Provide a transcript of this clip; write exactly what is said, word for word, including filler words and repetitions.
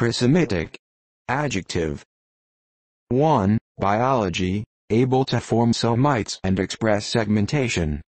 Presomitic. Adjective. one. Biology, able to form somites and express segmentation.